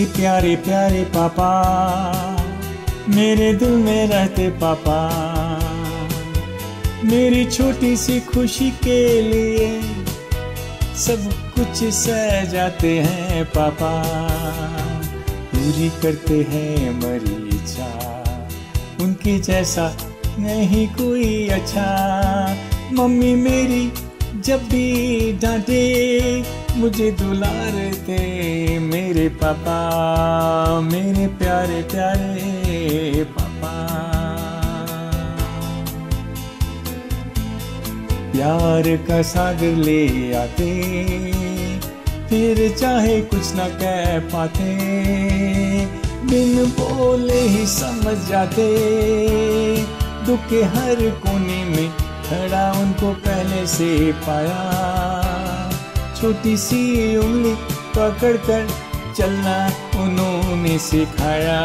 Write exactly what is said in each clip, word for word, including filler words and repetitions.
मेरे प्यारे प्यारे पापा, मेरे दिल में रहते पापा, मेरी छोटी सी खुशी के लिए सब कुछ सह जाते हैं पापा, पूरी करते हैं मेरी इच्छा, उनके जैसा नहीं कोई अच्छा। मम्मी मेरी जब भी डांटे मुझे दुलारते मेरे पापा, मेरे प्यारे प्यारे पापा। प्यार का सागर ले आते, फिर चाहे कुछ न कह पाते, बिन बोले ही समझ जाते, दुख के हर कोने में खड़ा उनको पहले से पाया, छोटी सी उंगली पकड़ कर चलना उन्होंने सिखाया।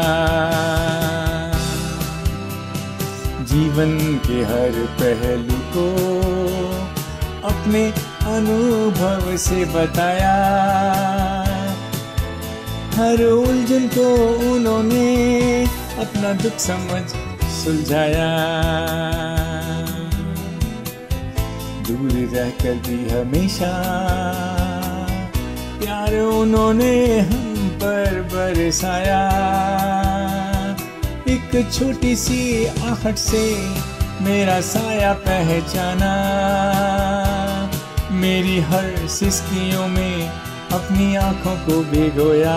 जीवन के हर पहलू को अपने अनुभव से बताया, हर उलझन को उन्होंने अपना दुख समझ सुलझाया। दूर रहकर भी हमेशा प्यार उन्होंने हम पर बरसाया, एक छोटी सी आहट से मेरा साया पहचाना, मेरी हर सिसकियों में अपनी आंखों को भिगोया।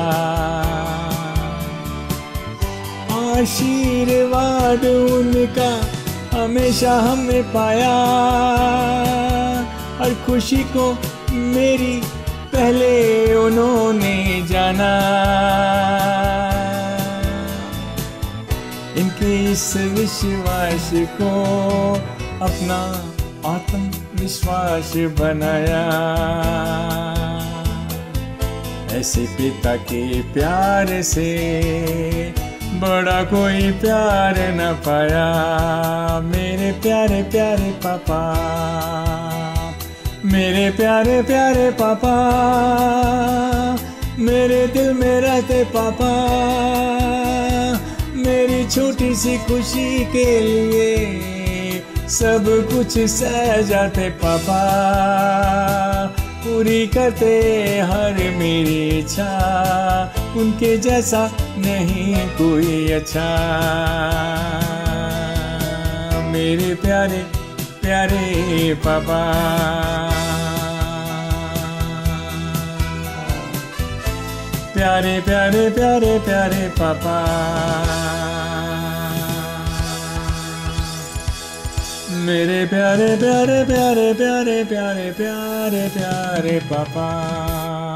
आशीर्वाद उनका हमेशा हमें पाया, हर खुशी को मेरी पहले उन्होंने जाना, इनके इस विश्वास को अपना आत्मविश्वास बनाया। ऐसे पिता के प्यार से बड़ा कोई प्यार न पाया, मेरे प्यारे प्यारे पापा, मेरे प्यारे प्यारे पापा, मेरे दिल में रहते पापा, मेरी छोटी सी खुशी के लिए सब कुछ सह जाते पापा, पूरी करते हर मेरी इच्छा, उनके जैसा नहीं कोई अच्छा। मेरे प्यारे प्यारे पापा, प्यारे प्यारे प्यारे प्यारे पापा, मेरे प्यारे प्यारे प्यारे प्यारे प्यारे प्यारे प्यारे पापा।